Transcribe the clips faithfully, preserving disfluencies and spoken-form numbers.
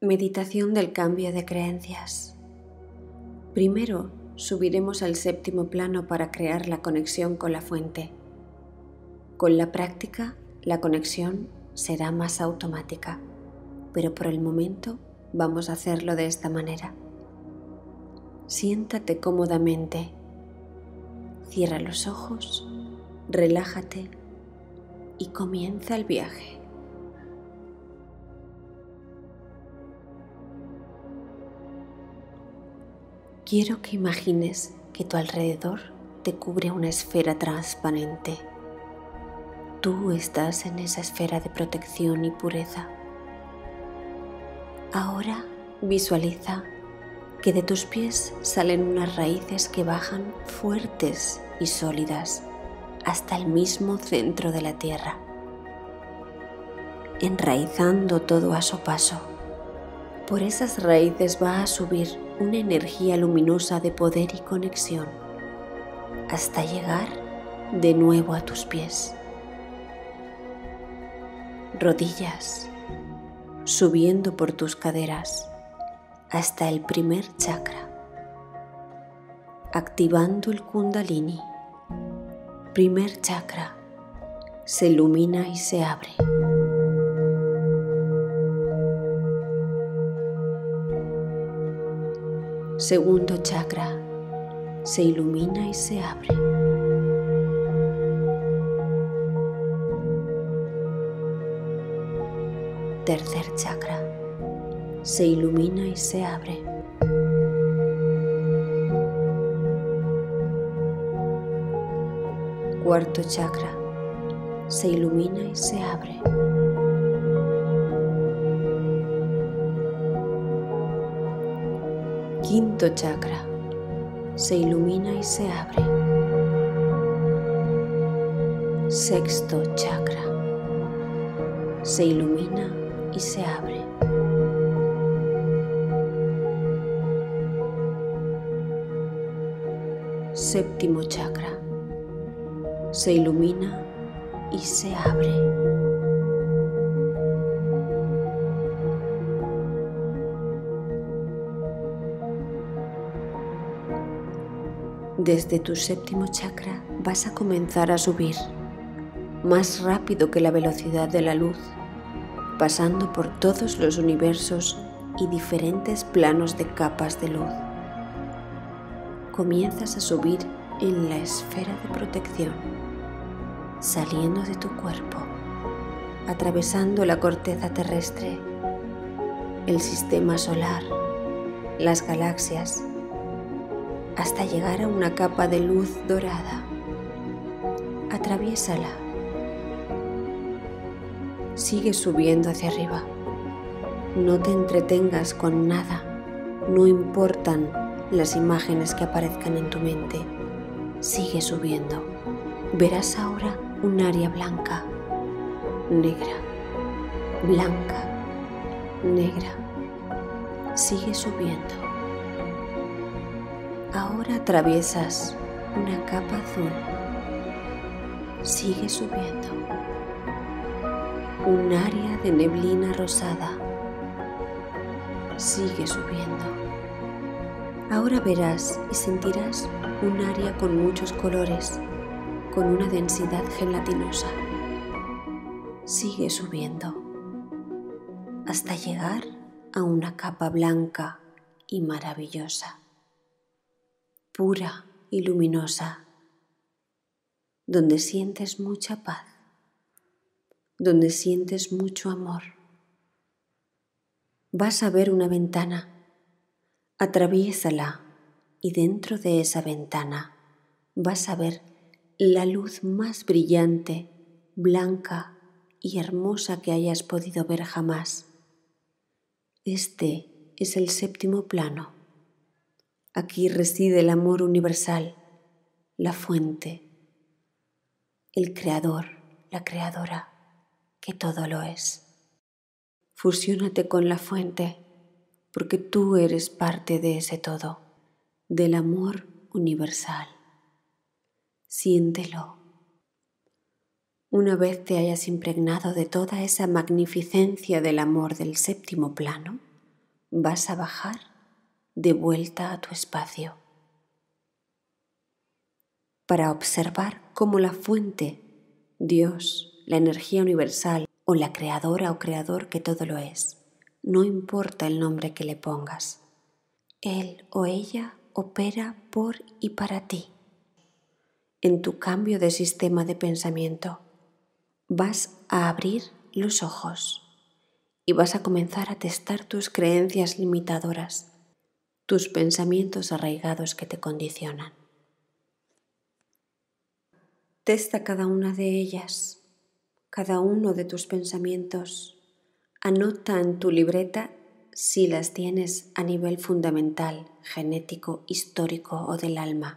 Meditación del cambio de creencias. Primero, subiremos al séptimo plano para crear la conexión con la fuente. Con la práctica, la conexión será más automática, pero por el momento vamos a hacerlo de esta manera. Siéntate cómodamente, cierra los ojos, relájate y comienza el viaje. Quiero que imagines que tu alrededor te cubre una esfera transparente. Tú estás en esa esfera de protección y pureza. Ahora visualiza que de tus pies salen unas raíces que bajan fuertes y sólidas hasta el mismo centro de la tierra, enraizando todo a su paso. Por esas raíces va a subir una energía luminosa de poder y conexión hasta llegar de nuevo a tus pies. Rodillas, subiendo por tus caderas hasta el primer chakra, activando el Kundalini. Primer chakra se ilumina y se abre. Segundo chakra se ilumina y se abre. Tercer chakra se ilumina y se abre. Cuarto chakra se ilumina y se abre. Quinto chakra se ilumina y se abre. Sexto chakra se ilumina y se abre. Séptimo chakra se ilumina y se abre. Desde tu séptimo chakra vas a comenzar a subir más rápido que la velocidad de la luz, pasando por todos los universos y diferentes planos de capas de luz. Comienzas a subir en la esfera de protección, saliendo de tu cuerpo, atravesando la corteza terrestre, el sistema solar, las galaxias, hasta llegar a una capa de luz dorada. Atraviésala. Sigue subiendo hacia arriba. No te entretengas con nada. No importan las imágenes que aparezcan en tu mente. Sigue subiendo. Verás ahora un área blanca, negra, blanca, negra. Sigue subiendo. Ahora atraviesas una capa azul. Sigue subiendo. Un área de neblina rosada. Sigue subiendo. Ahora verás y sentirás un área con muchos colores, con una densidad gelatinosa. Sigue subiendo hasta llegar a una capa blanca y maravillosa, pura y luminosa, donde sientes mucha paz, donde sientes mucho amor. Vas a ver una ventana, atraviésala y dentro de esa ventana vas a ver la luz más brillante, blanca y hermosa que hayas podido ver jamás. Este es el séptimo plano. Aquí reside el amor universal, la fuente, el creador, la creadora, que todo lo es. Fusiónate con la fuente, porque tú eres parte de ese todo, del amor universal. Siéntelo. Una vez te hayas impregnado de toda esa magnificencia del amor del séptimo plano, vas a bajar de vuelta a tu espacio para observar cómo la fuente, Dios, la energía universal o la creadora o creador que todo lo es, no importa el nombre que le pongas, él o ella opera por y para ti. En tu cambio de sistema de pensamiento vas a abrir los ojos y vas a comenzar a testar tus creencias limitadoras, tus pensamientos arraigados que te condicionan. Testa cada una de ellas, cada uno de tus pensamientos. Anota en tu libreta si las tienes a nivel fundamental, genético, histórico o del alma.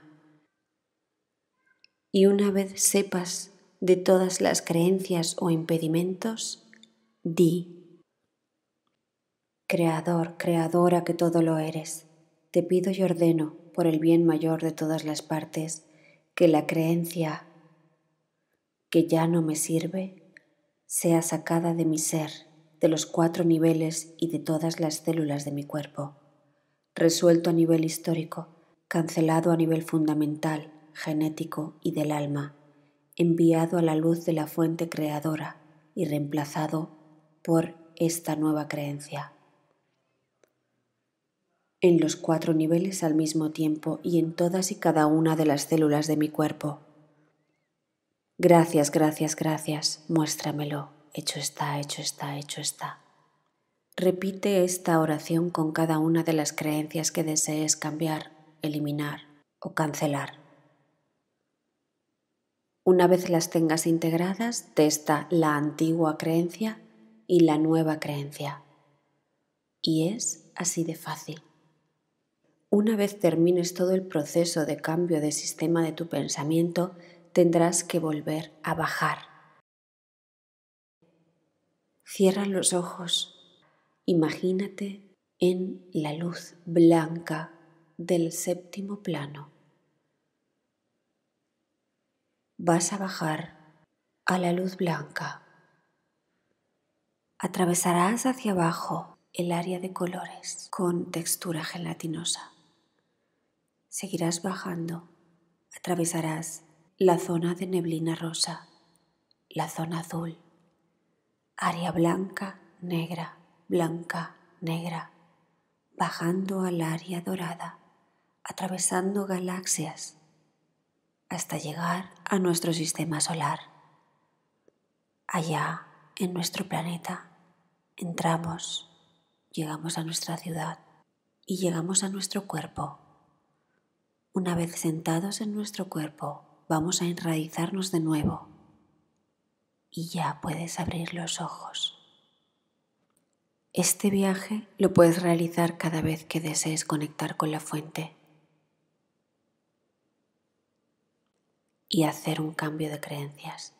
Y una vez sepas de todas las creencias o impedimentos, di: Creador, creadora que todo lo eres, te pido y ordeno, por el bien mayor de todas las partes, que la creencia que ya no me sirve sea sacada de mi ser, de los cuatro niveles y de todas las células de mi cuerpo, resuelto a nivel histórico, cancelado a nivel fundamental, genético y del alma, enviado a la luz de la fuente creadora y reemplazado por esta nueva creencia. En los cuatro niveles al mismo tiempo y en todas y cada una de las células de mi cuerpo. Gracias, gracias, gracias, muéstramelo. Hecho está, hecho está, hecho está. Repite esta oración con cada una de las creencias que desees cambiar, eliminar o cancelar. Una vez las tengas integradas, testa la antigua creencia y la nueva creencia. Y es así de fácil. Una vez termines todo el proceso de cambio de sistema de tu pensamiento, tendrás que volver a bajar. Cierra los ojos. Imagínate en la luz blanca del séptimo plano. Vas a bajar a la luz blanca. Atravesarás hacia abajo el área de colores con textura gelatinosa. Seguirás bajando. Atravesarás la zona de neblina rosa, la zona azul, área blanca, negra, blanca, negra, bajando al área dorada, atravesando galaxias, hasta llegar a nuestro sistema solar. Allá, en nuestro planeta, entramos, llegamos a nuestra ciudad y llegamos a nuestro cuerpo. Una vez sentados en nuestro cuerpo, vamos a enraizarnos de nuevo y ya puedes abrir los ojos. Este viaje lo puedes realizar cada vez que desees conectar con la fuente y hacer un cambio de creencias.